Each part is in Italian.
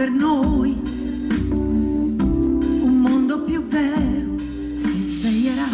per noi un mondo più vero si sveglierà.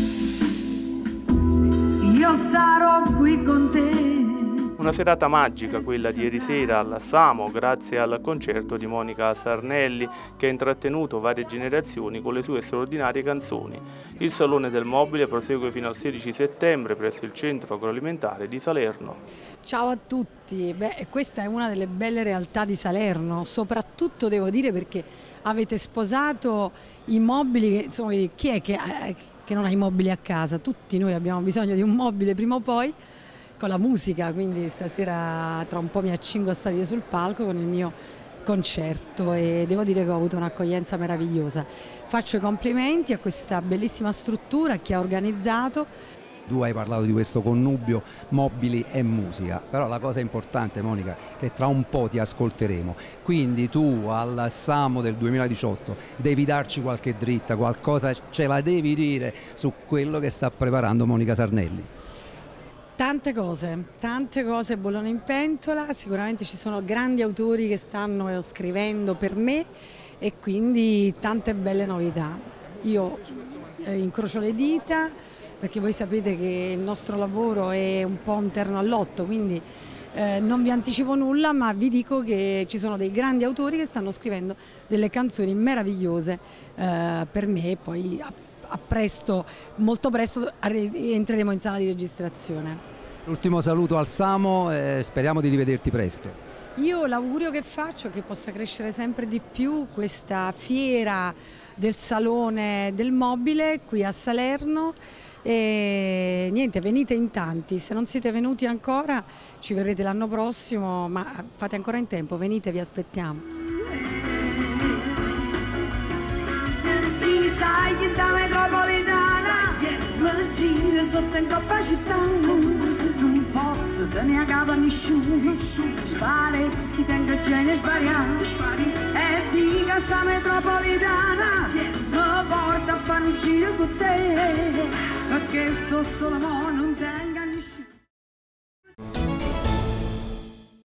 Io sarò qui con te. Una serata magica quella di ieri sera al Samo, grazie al concerto di Monica Sarnelli, che ha intrattenuto varie generazioni con le sue straordinarie canzoni. Il Salone del Mobile prosegue fino al 16 settembre presso il centro agroalimentare di Salerno. Ciao a tutti, questa è una delle belle realtà di Salerno, soprattutto devo dire perché avete sposato i mobili, insomma, chi è che non ha i mobili a casa? Tutti noi abbiamo bisogno di un mobile prima o poi, con la musica, quindi stasera tra un po' mi accingo a salire sul palco con il mio concerto e devo dire che ho avuto un'accoglienza meravigliosa. Faccio i complimenti a questa bellissima struttura, a chi ha organizzato. Tu hai parlato di questo connubio mobili e musica, però la cosa importante, Monica, che tra un po' ti ascolteremo, quindi tu al Samo del 2018 devi darci qualche dritta, qualcosa ce la devi dire su quello che sta preparando Monica Sarnelli. Tante cose bollono in pentola, sicuramente ci sono grandi autori che stanno scrivendo per me e quindi tante belle novità. Io incrocio le dita perché voi sapete che il nostro lavoro è un po' un terno al lotto, quindi non vi anticipo nulla, ma vi dico che ci sono dei grandi autori che stanno scrivendo delle canzoni meravigliose per me e poi molto presto entreremo in sala di registrazione. L'ultimo saluto al Samo, speriamo di rivederti presto. Io l'augurio che faccio è che possa crescere sempre di più questa fiera del Salone del Mobile qui a Salerno e niente, venite in tanti, se non siete venuti ancora ci verrete l'anno prossimo, ma fate ancora in tempo, venite, vi aspettiamo. Da metropolitana mi gira sotto in coppa città, non posso tenere a capo a nessuno, spare si tenga genere sbagliato e dica sta metropolitana mi porta a fare un giro con te perché sto solo mono